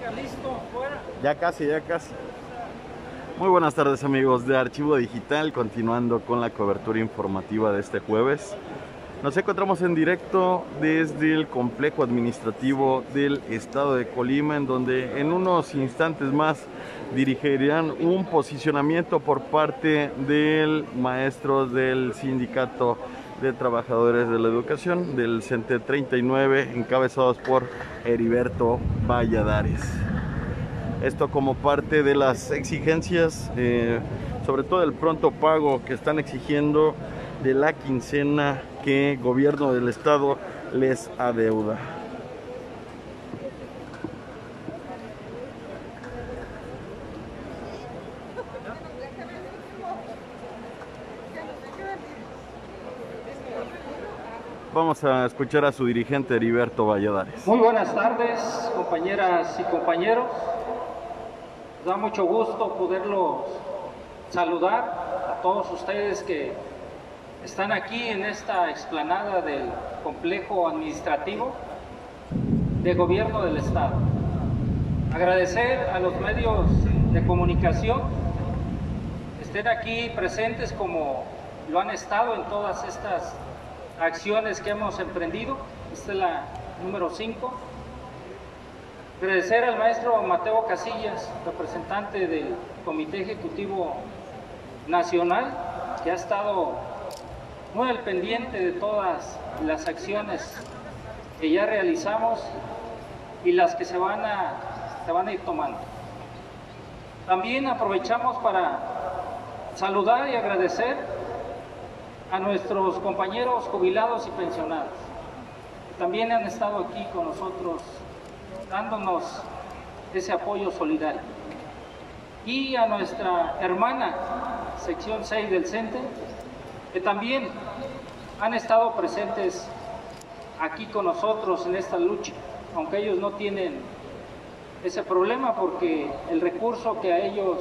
listo, fuera. Ya casi, ya casi. Muy buenas tardes, amigos de Archivo Digital, continuando con la cobertura informativa de este jueves. Nos encontramos en directo desde el complejo administrativo del estado de Colima, en donde en unos instantes más dirigirán un posicionamiento por parte del maestro del Sindicato de Trabajadores de la Educación, del CENTE 39, encabezados por Heriberto Valladares. Esto como parte de las exigencias, sobre todo el pronto pago que están exigiendo de la quincena que el gobierno del estado les adeuda. Vamos a escuchar a su dirigente Heriberto Valladares. Muy buenas tardes, compañeras y compañeros. Nos da mucho gusto poderlos saludar a todos ustedes que están aquí en esta explanada del complejo administrativo de gobierno del estado. Agradecer a los medios de comunicación que estén aquí presentes como lo han estado en todas estas acciones que hemos emprendido. Esta es la número 5. Agradecer al maestro Mateo Casillas, representante del Comité Ejecutivo Nacional, que ha estado muy al pendiente de todas las acciones que ya realizamos y las que se van a ir tomando. También aprovechamos para saludar y agradecer a nuestros compañeros jubilados y pensionados, que también han estado aquí con nosotros dándonos ese apoyo solidario. Y a nuestra hermana sección 6 del CENTE, que también han estado presentes aquí con nosotros en esta lucha, aunque ellos no tienen ese problema porque el recurso que a ellos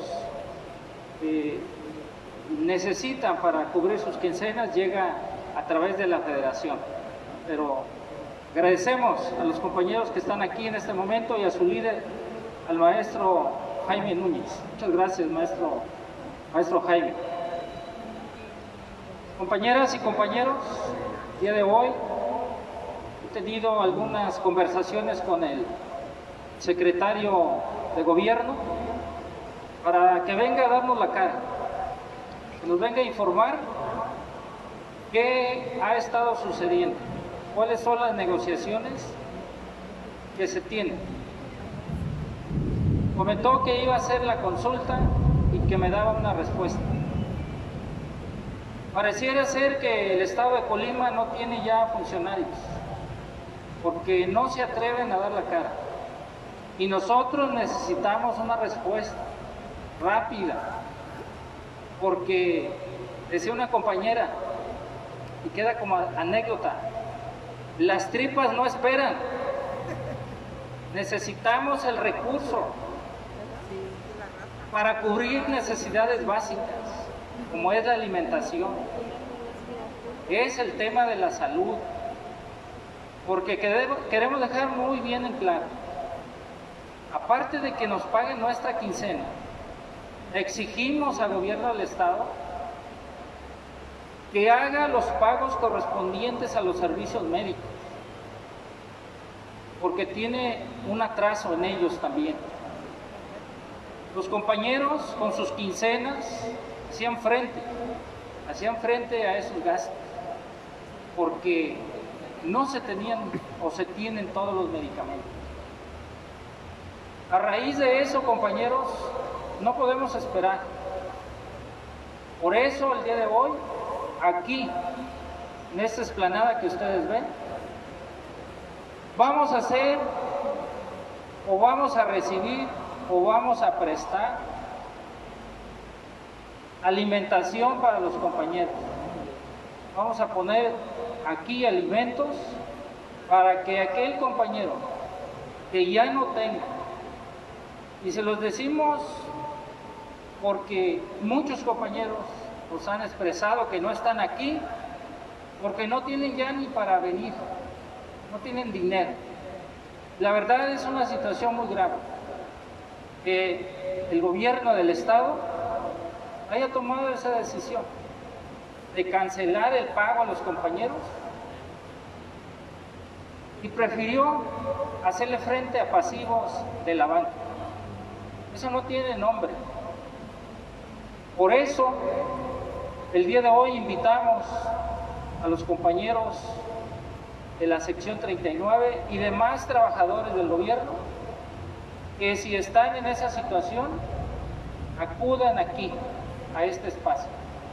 necesitan para cubrir sus quincenas llega a través de la federación. Pero agradecemos a los compañeros que están aquí en este momento y a su líder, al maestro Jaime Núñez. Muchas gracias, maestro Jaime. Compañeras y compañeros, el día de hoy he tenido algunas conversaciones con el secretario de gobierno para que venga a darnos la cara, que nos venga a informar qué ha estado sucediendo, cuáles son las negociaciones que se tienen. Comentó que iba a hacer la consulta y que me daba una respuesta. Pareciera ser que el estado de Colima no tiene ya funcionarios, porque no se atreven a dar la cara. Y nosotros necesitamos una respuesta rápida, porque decía una compañera, y queda como anécdota, las tripas no esperan. Necesitamos el recurso para cubrir necesidades básicas, como es la alimentación, es el tema de la salud, porque queremos dejar muy bien en claro, aparte de que nos paguen nuestra quincena, exigimos al gobierno del estado que haga los pagos correspondientes a los servicios médicos, porque tiene un atraso en ellos también. Los compañeros con sus quincenas hacían frente a esos gastos, porque no se tenían o se tienen todos los medicamentos. A raíz de eso, compañeros, no podemos esperar. Por eso el día de hoy, aquí, en esta explanada que ustedes ven, vamos a hacer o vamos a recibir o vamos a prestar alimentación para los compañeros. Vamos a poner aquí alimentos para que aquel compañero que ya no tenga, y se los decimos porque muchos compañeros nos han expresado que no están aquí porque no tienen ya ni para venir, no tienen dinero. La verdad es una situación muy grave. que el gobierno del estado haya tomado esa decisión de cancelar el pago a los compañeros y prefirió hacerle frente a pasivos de la banca. Eso no tiene nombre. Por eso, el día de hoy invitamos a los compañeros de la sección 39 y demás trabajadores del gobierno que si están en esa situación, acudan aquí, a este espacio.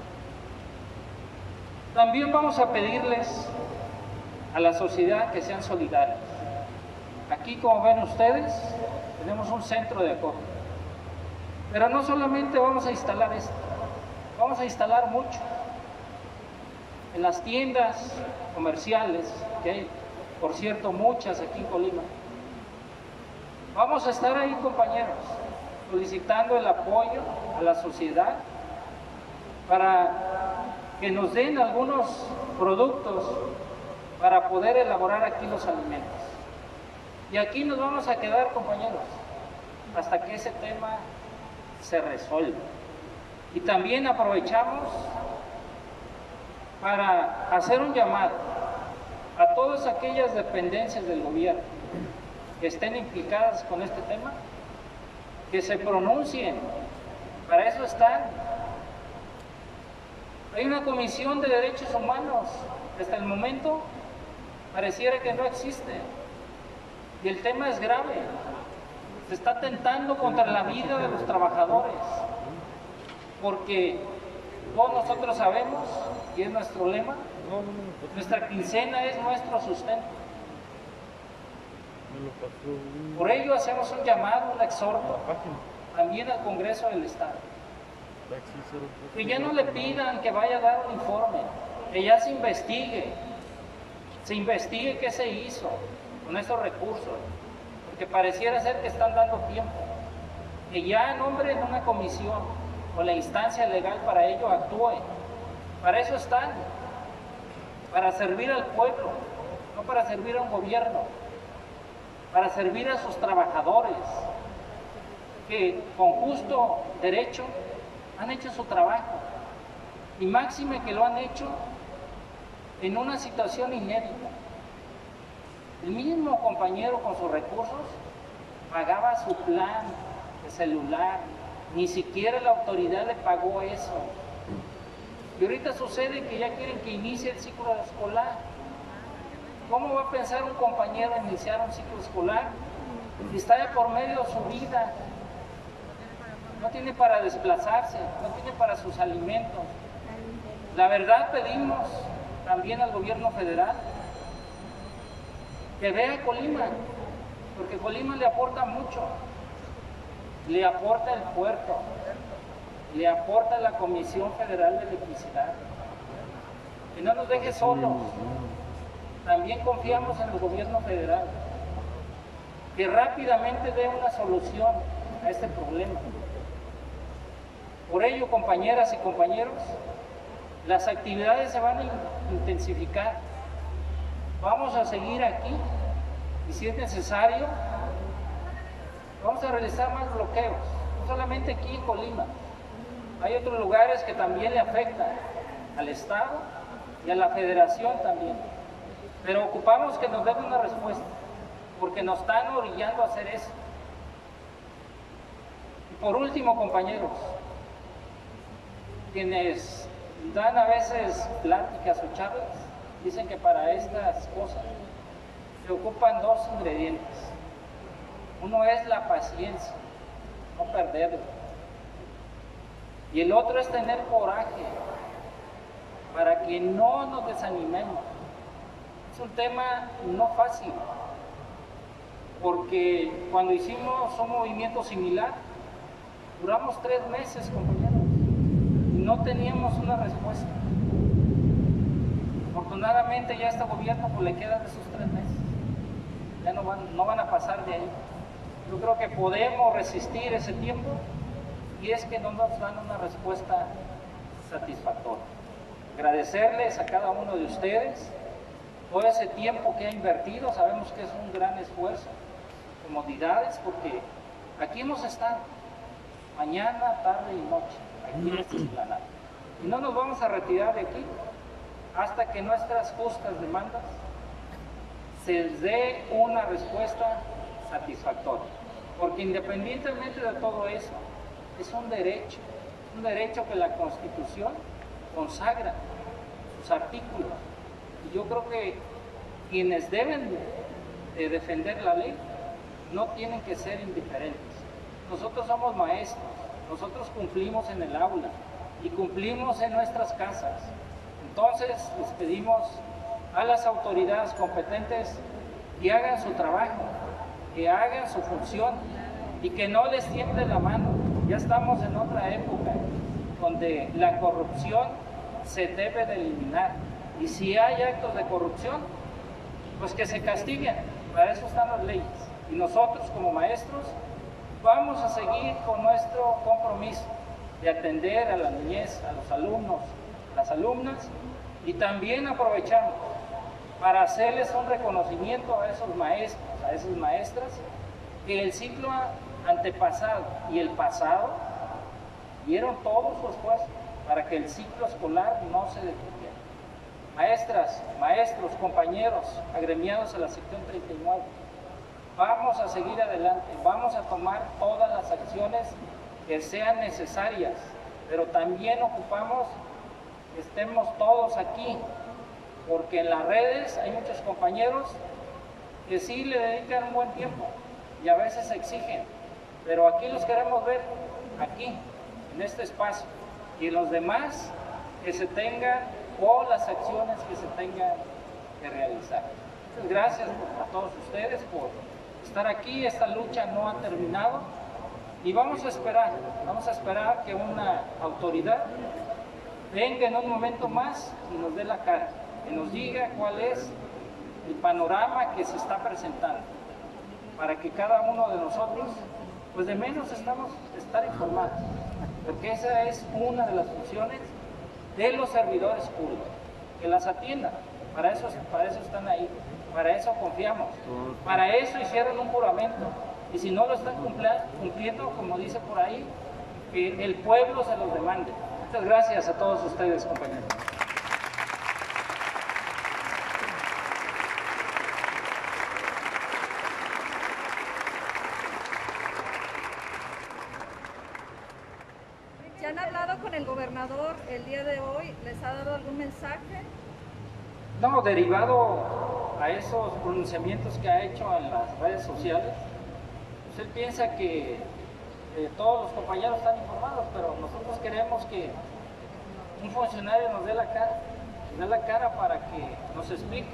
También vamos a pedirles a la sociedad que sean solidarios. Aquí, como ven ustedes, tenemos un centro de acopio. Pero no solamente vamos a instalar esto, vamos a instalar mucho. En las tiendas comerciales, que hay, por cierto, muchas aquí en Colima, vamos a estar ahí, compañeros, solicitando el apoyo a la sociedad para que nos den algunos productos para poder elaborar aquí los alimentos. Y aquí nos vamos a quedar, compañeros, hasta que ese tema se resuelva. Y también aprovechamos para hacer un llamado a todas aquellas dependencias del gobierno que estén implicadas con este tema, que se pronuncien. Para eso están. Hay una comisión de derechos humanos. Hasta el momento pareciera que no existe. Y el tema es grave. Se está atentando contra la vida de los trabajadores. Porque todos nosotros sabemos, y es nuestro lema, nuestra quincena es nuestro sustento. Por ello hacemos un llamado, un exhorto, también al Congreso del Estado. Que ya no le pidan que vaya a dar un informe, que ya se investigue qué se hizo con esos recursos, porque pareciera ser que están dando tiempo, que ya nombren una comisión o la instancia legal para ello actúe. Para eso están, para servir al pueblo, no para servir a un gobierno, para servir a sus trabajadores, que con justo derecho han hecho su trabajo, y máxime que lo han hecho en una situación inédita. El mismo compañero con sus recursos pagaba su plan de celular, ni siquiera la autoridad le pagó eso. Y ahorita sucede que ya quieren que inicie el ciclo escolar. ¿Cómo va a pensar un compañero en iniciar un ciclo escolar si está de por medio de su vida? No tiene para desplazarse, no tiene para sus alimentos. La verdad, pedimos también al gobierno federal que vea Colima, porque Colima le aporta mucho. Le aporta el puerto, le aporta la Comisión Federal de Electricidad. Que no nos deje solos. También confiamos en el gobierno federal, que rápidamente dé una solución a este problema. Por ello, compañeras y compañeros, las actividades se van a intensificar. Vamos a seguir aquí y si es necesario, vamos a realizar más bloqueos, no solamente aquí en Colima. Hay otros lugares que también le afectan al Estado y a la Federación también. Pero ocupamos que nos den una respuesta, porque nos están orillando a hacer eso. Y por último, compañeros, quienes dan a veces pláticas o charlas, dicen que para estas cosas se ocupan dos ingredientes. Uno es la paciencia, no perderla. Y el otro es tener coraje, para que no nos desanimemos. Es un tema no fácil, porque cuando hicimos un movimiento similar, duramos 3 meses, compañeros, y no teníamos una respuesta. Afortunadamente ya a este gobierno pues, le quedan esos 3 meses, ya no van a pasar de ahí. Yo creo que podemos resistir ese tiempo y es que no nos dan una respuesta satisfactoria. Agradecerles a cada uno de ustedes todo ese tiempo que ha invertido. Sabemos que es un gran esfuerzo, comodidades, porque Aquí hemos estado, mañana, tarde y noche, aquí en esta explanada. Y no nos vamos a retirar de aquí hasta que nuestras justas demandas se les dé una respuesta satisfactoria. Porque independientemente de todo eso, es un derecho que la Constitución consagra, sus artículos. Y yo creo que quienes deben de defender la ley no tienen que ser indiferentes. Nosotros somos maestros, nosotros cumplimos en el aula y cumplimos en nuestras casas. Entonces les pedimos a las autoridades competentes que hagan su trabajo, que hagan su función y que no les tiemble la mano. Ya estamos en otra época donde la corrupción se debe de eliminar, y si hay actos de corrupción, pues que se castiguen. Para eso están las leyes, y nosotros como maestros vamos a seguir con nuestro compromiso de atender a la niñez, a los alumnos, a las alumnas, y también aprovechamos para hacerles un reconocimiento a esos maestros, a esas maestras, que el ciclo antepasado y el pasado dieron todo su esfuerzo para que el ciclo escolar no se detuviera. Maestras, maestros, compañeros agremiados a la sección 39, vamos a seguir adelante, vamos a tomar todas las acciones que sean necesarias, pero también ocupamos que estemos todos aquí, porque en las redes hay muchos compañeros que sí le dedican un buen tiempo y a veces exigen, pero aquí los queremos ver, aquí, en este espacio, y los demás que se tengan, o las acciones que se tengan que realizar. Muchas gracias a todos ustedes por estar aquí. Esta lucha no ha terminado y vamos a esperar que una autoridad venga en un momento más y nos dé la cara, que nos diga cuál es el panorama que se está presentando, para que cada uno de nosotros, pues de menos estar informados, porque esa es una de las funciones de los servidores públicos, que las atiendan. Para eso están ahí, para eso confiamos, para eso hicieron un juramento, y si no lo están cumpliendo, como dice por ahí, que el pueblo se los demande. Muchas gracias a todos ustedes, compañeros. ¿Ya han hablado con el gobernador el día de hoy? ¿Les ha dado algún mensaje? No, derivado a esos pronunciamientos que ha hecho en las redes sociales, pues él piensa que todos los compañeros están informados, pero nosotros queremos que un funcionario nos dé la cara para que nos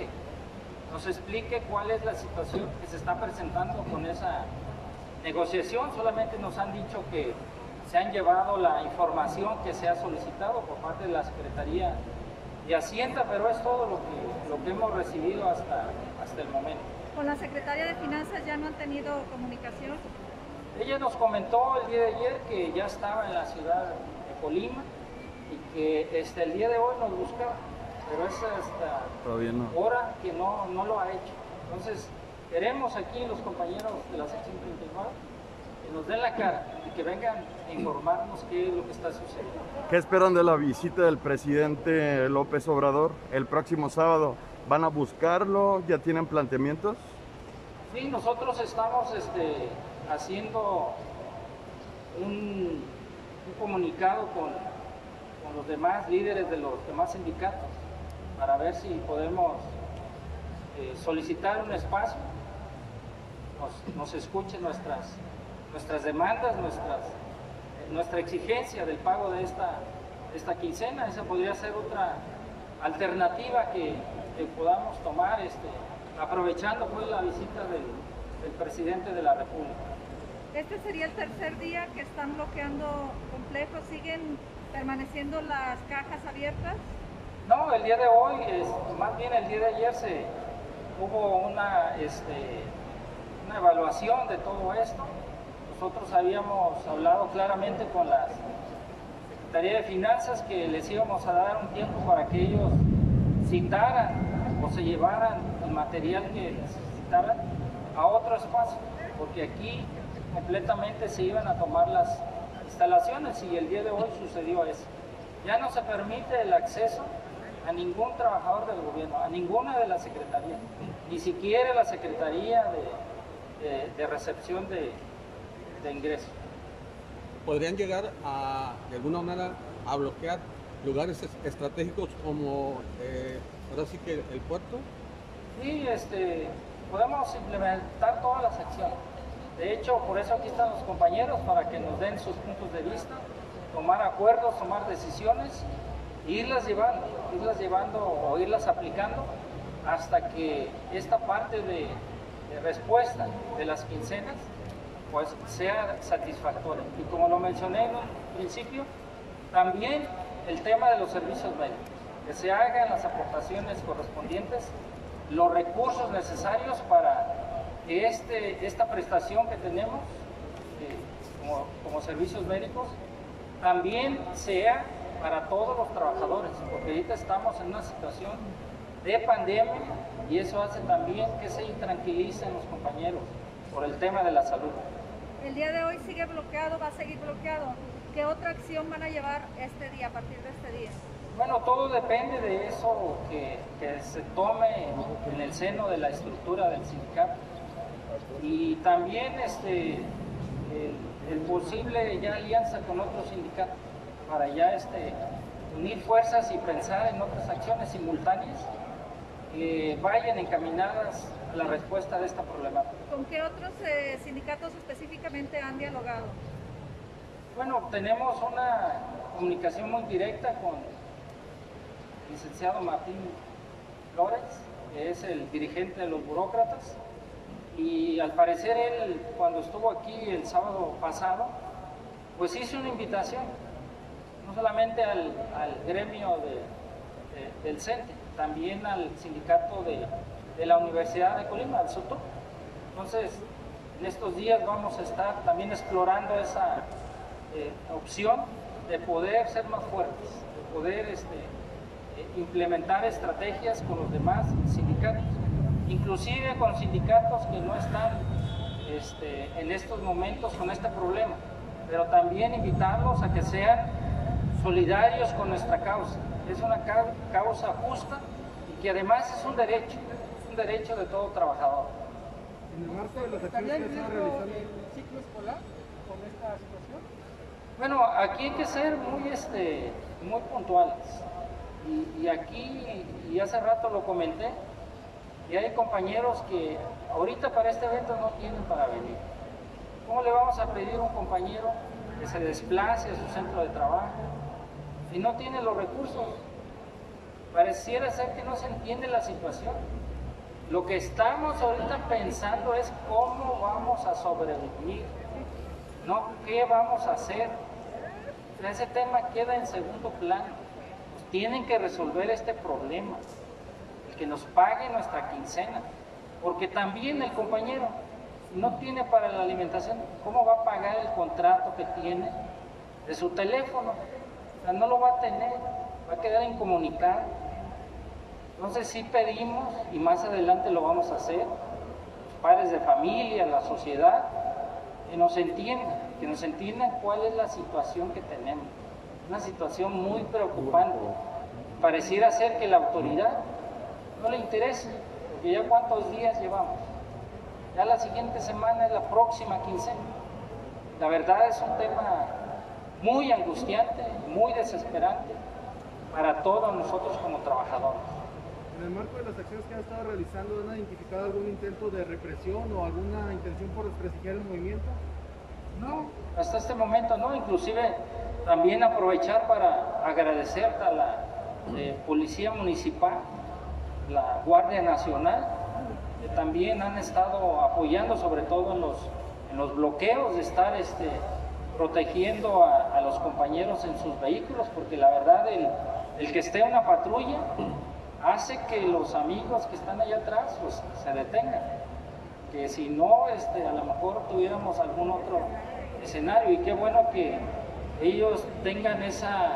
explique cuál es la situación que se está presentando con esa negociación. Solamente nos han dicho que se han llevado la información que se ha solicitado por parte de la Secretaría de Hacienda, pero es todo lo que hemos recibido hasta el momento. ¿Con la Secretaría de Finanzas ya no han tenido comunicación? Ella nos comentó el día de ayer que ya estaba en la ciudad de Colima y que el día de hoy nos buscaba, pero es hasta hora que no lo ha hecho. Entonces, queremos aquí los compañeros de la sección 39 que nos den la cara y que vengan a informarnos qué es lo que está sucediendo. ¿Qué esperan de la visita del presidente López Obrador el próximo sábado? ¿Van a buscarlo? ¿Ya tienen planteamientos? Sí, nosotros estamos haciendo un comunicado con los demás líderes de los demás sindicatos para ver si podemos solicitar un espacio, nos escuchen nuestras demandas, nuestra exigencia del pago de esta quincena. Esa podría ser otra alternativa que podamos tomar, aprovechando pues la visita del presidente de la República. Este sería el tercer día que están bloqueando complejos. ¿Siguen permaneciendo las cajas abiertas? No, el día de hoy, más bien el día de ayer hubo una evaluación de todo esto. Nosotros habíamos hablado claramente con la Secretaría de Finanzas que les íbamos a dar un tiempo para que ellos citaran o se llevaran el material que necesitaran a otro espacio, porque aquí completamente se iban a tomar las instalaciones y el día de hoy sucedió eso. Ya no se permite el acceso a ningún trabajador del gobierno, a ninguna de las secretarías, ni siquiera la Secretaría de Recepción de Ingresos. ¿Podrían llegar de alguna manera a bloquear lugares estratégicos como ahora sí que el puerto? Sí, podemos implementar todas las acciones. De hecho, por eso aquí están los compañeros, para que nos den sus puntos de vista, tomar acuerdos, tomar decisiones, e irlas llevando o irlas aplicando hasta que esta parte de respuesta de las quincenas pues sea satisfactoria. Y como lo mencioné en un principio, también el tema de los servicios médicos, que se hagan las aportaciones correspondientes, los recursos necesarios para que esta prestación que tenemos como servicios médicos también sea para todos los trabajadores, porque ahorita estamos en una situación de pandemia y eso hace también que se intranquilicen los compañeros por el tema de la salud. El día de hoy sigue bloqueado, va a seguir bloqueado. ¿Qué otra acción van a llevar este día, a partir de este día? Bueno, todo depende de eso que se tome en el seno de la estructura del sindicato y también el posible ya alianza con otros sindicatos para ya unir fuerzas y pensar en otras acciones simultáneas que vayan encaminadas a la respuesta de esta problemática. ¿Con qué otros sindicatos específicamente han dialogado? Bueno, tenemos una comunicación muy directa con el licenciado Martín Flores, que es el dirigente de los burócratas, y al parecer él, cuando estuvo aquí el sábado pasado, pues hizo una invitación, no solamente al gremio del CENTE, también al sindicato de la Universidad de Colima, al SUTO. Entonces, en estos días vamos a estar también explorando esa opción de poder ser más fuertes, de poder implementar estrategias con los demás sindicatos, inclusive con sindicatos que no están en estos momentos con este problema, pero también invitarlos a que sean solidarios con nuestra causa. Es una causa justa y que además es un derecho de todo trabajador. En el marco de las acciones que están realizando el ciclo escolar con esta situación. Bueno, aquí hay que ser muy puntuales y aquí, y hace rato lo comenté, y hay compañeros que ahorita para este evento no tienen para venir. ¿Cómo le vamos a pedir a un compañero que se desplace a su centro de trabajo si no tiene los recursos? Pareciera ser que no se entiende la situación. Lo que estamos ahorita pensando es cómo vamos a sobrevivir, no qué vamos a hacer. Ese tema queda en segundo plano. Pues tienen que resolver este problema, el que nos pague nuestra quincena, porque también el compañero no tiene para la alimentación. ¿Cómo va a pagar el contrato que tiene de su teléfono? O sea, no lo va a tener, va a quedar incomunicado. Entonces sí pedimos, y más adelante lo vamos a hacer, los padres de familia, la sociedad, que nos entiendan cuál es la situación que tenemos. Una situación muy preocupante. Pareciera ser que la autoridad no le interesa, porque ya cuántos días llevamos. Ya la siguiente semana es la próxima quincena. La verdad es un tema muy angustiante, muy desesperante para todos nosotros como trabajadores. En el marco de las acciones que han estado realizando, ¿han identificado algún intento de represión o alguna intención por desprestigiar el movimiento? No, hasta este momento no. Inclusive también aprovechar para agradecer a la Policía Municipal, la Guardia Nacional, que también han estado apoyando, sobre todo en los bloqueos, de estar protegiendo a los compañeros en sus vehículos, porque la verdad el que esté en una patrulla hace que los amigos que están allá atrás pues se detengan, que si no a lo mejor tuviéramos algún otro escenario, y qué bueno que ellos tengan esa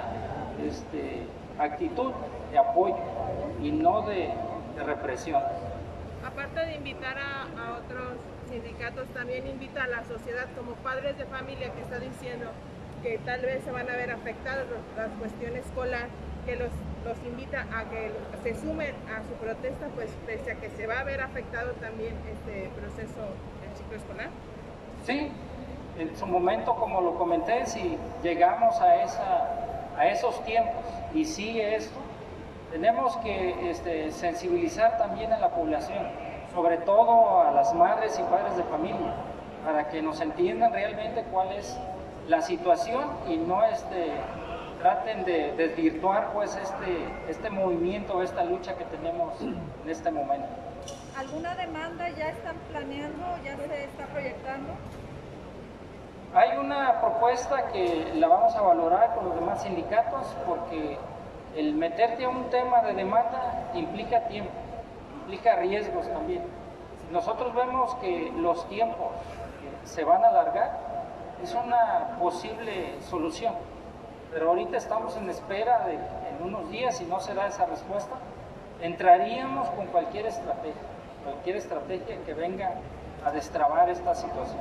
actitud de apoyo y no de represión. Aparte de invitar a otros sindicatos también invita a la sociedad como padres de familia que está diciendo que tal vez se van a ver afectadas las cuestiones escolar, que los invita a que se sumen a su protesta, pues pese a que se va a ver afectado también este proceso del ciclo escolar. Sí, en su momento, como lo comenté, si llegamos a esos tiempos y sigue esto, tenemos que sensibilizar también a la población, sobre todo a las madres y padres de familia, para que nos entiendan realmente cuál es la situación y no traten de desvirtuar pues este movimiento, esta lucha que tenemos en este momento. ¿Alguna demanda ya están planeando, ya se está proyectando? Hay una propuesta que la vamos a valorar con los demás sindicatos, porque el meterte a un tema de demanda implica tiempo, implica riesgos también. Si nosotros vemos que los tiempos se van a alargar, es una posible solución, pero ahorita estamos en espera en unos días, si no se da esa respuesta, entraríamos con cualquier estrategia que venga a destrabar esta situación.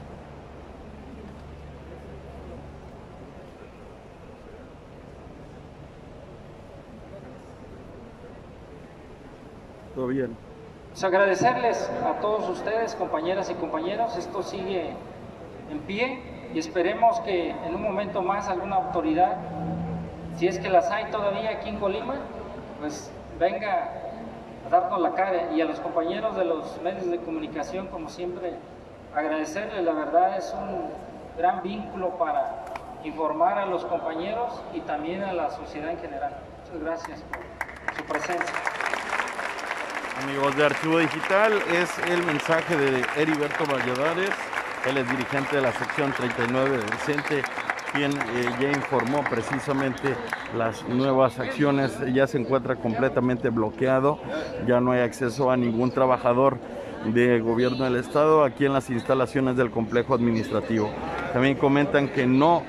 Todo bien. Pues agradecerles a todos ustedes, compañeras y compañeros, esto sigue en pie y esperemos que en un momento más alguna autoridad, si es que las hay todavía aquí en Colima, pues venga a darnos la cara, y a los compañeros de los medios de comunicación, como siempre, agradecerles. La verdad es un gran vínculo para informar a los compañeros y también a la sociedad en general. Muchas gracias por su presencia. Amigos de Archivo Digital, es el mensaje de Heriberto Valladares. Él es dirigente de la sección 39 del CENTE, quien ya informó precisamente las nuevas acciones. Ya se encuentra completamente bloqueado, ya no hay acceso a ningún trabajador de gobierno del estado aquí en las instalaciones del complejo administrativo. También comentan que no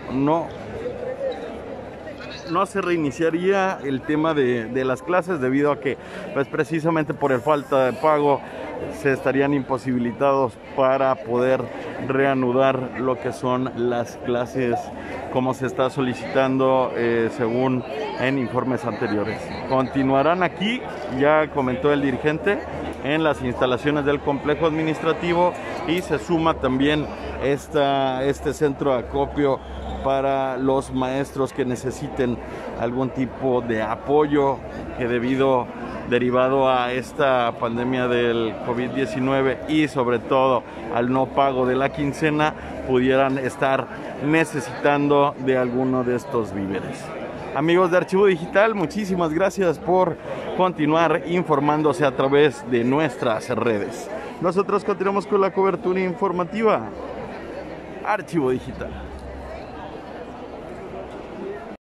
se reiniciaría el tema de las clases, debido a que pues precisamente por el falta de pago se estarían imposibilitados para poder reanudar lo que son las clases como se está solicitando según en informes anteriores. Continuarán aquí, ya comentó el dirigente, en las instalaciones del complejo administrativo, y se suma también este centro de acopio para los maestros que necesiten algún tipo de apoyo, que derivado a esta pandemia del COVID-19 y sobre todo al no pago de la quincena, pudieran estar necesitando de alguno de estos víveres. Amigos de Archivo Digital, muchísimas gracias por continuar informándose a través de nuestras redes. Nosotros continuamos con la cobertura informativa. Archivo Digital.